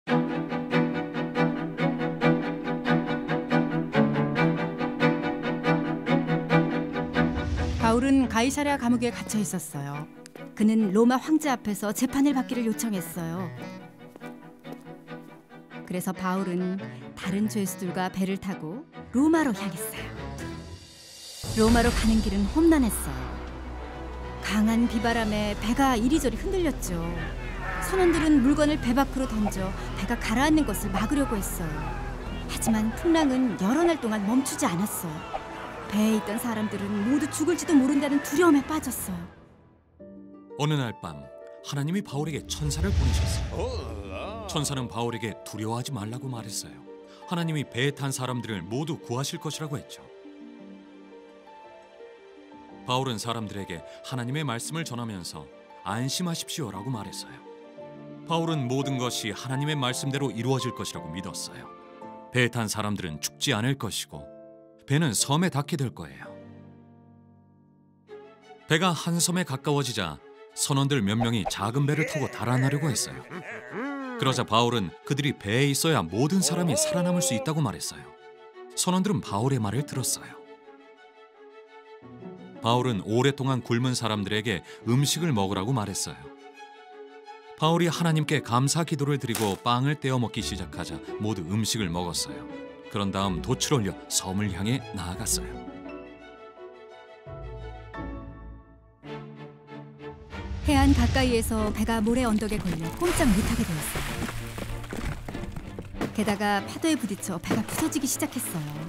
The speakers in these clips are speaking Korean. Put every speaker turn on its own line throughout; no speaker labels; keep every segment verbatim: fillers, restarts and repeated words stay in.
바울은 가이사랴 감옥에 갇혀 있었어요. 그는 로마 황제 앞에서 재판을 받기를 요청했어요. 그래서 바울은 다른 죄수들과 배를 타고 로마로 향했어요. 로마로 가는 길은 험난했어요. 강한 비바람에 배가 이리저리 흔들렸죠. 선원들은 물건을 배 밖으로 던져 배가 가라앉는 것을 막으려고 했어요. 하지만 풍랑은 여러 날 동안 멈추지 않았어요. 배에 있던 사람들은 모두 죽을지도 모른다는 두려움에 빠졌어요.
어느 날 밤 하나님이 바울에게 천사를 보내셨어요. 천사는 바울에게 두려워하지 말라고 말했어요. 하나님이 배에 탄 사람들을 모두 구하실 것이라고 했죠. 바울은 사람들에게 하나님의 말씀을 전하면서 안심하십시오라고 말했어요. 바울은 모든 것이 하나님의 말씀대로 이루어질 것이라고 믿었어요. 배에 탄 사람들은 죽지 않을 것이고 배는 섬에 닿게 될 거예요. 배가 한 섬에 가까워지자 선원들 몇 명이 작은 배를 타고 달아나려고 했어요. 그러자 바울은 그들이 배에 있어야 모든 사람이 살아남을 수 있다고 말했어요. 선원들은 바울의 말을 들었어요. 바울은 오랫동안 굶은 사람들에게 음식을 먹으라고 말했어요. 바울이 하나님께 감사 기도를 드리고 빵을 떼어 먹기 시작하자 모두 음식을 먹었어요. 그런 다음 돛을 올려 섬을 향해 나아갔어요.
해안 가까이에서 배가 모래 언덕에 걸려 꼼짝 못하게 되었어요. 게다가 파도에 부딪혀 배가 부서지기 시작했어요.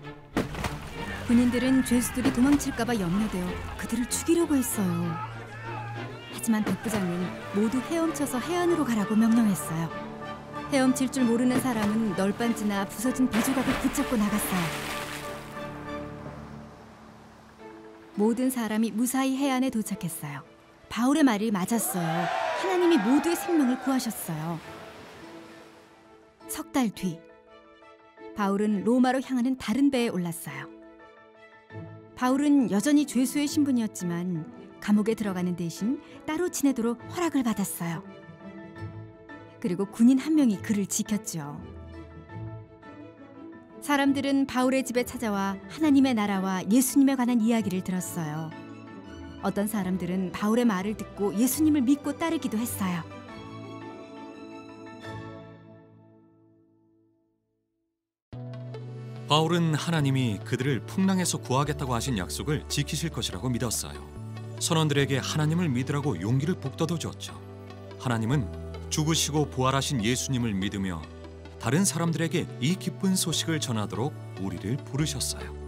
군인들은 죄수들이 도망칠까 봐 염려되어 그들을 죽이려고 했어요. 하지만 백부장은 모두 헤엄쳐서 해안으로 가라고 명령했어요. 헤엄칠 줄 모르는 사람은 널빤지나 부서진 배 조각을 붙잡고 나갔어요. 모든 사람이 무사히 해안에 도착했어요. 바울의 말이 맞았어요. 하나님이 모두의 생명을 구하셨어요. 석 달 뒤, 바울은 로마로 향하는 다른 배에 올랐어요. 바울은 여전히 죄수의 신분이었지만 감옥에 들어가는 대신 따로 지내도록 허락을 받았어요. 그리고 군인 한 명이 그를 지켰죠. 사람들은 바울의 집에 찾아와 하나님의 나라와 예수님에 관한 이야기를 들었어요. 어떤 사람들은 바울의 말을 듣고 예수님을 믿고 따르기도 했어요.
바울은 하나님이 그들을 풍랑에서 구하겠다고 하신 약속을 지키실 것이라고 믿었어요. 선원들에게 하나님을 믿으라고 용기를 북돋워 주었죠. 하나님은 죽으시고 부활하신 예수님을 믿으며 다른 사람들에게 이 기쁜 소식을 전하도록 우리를 부르셨어요.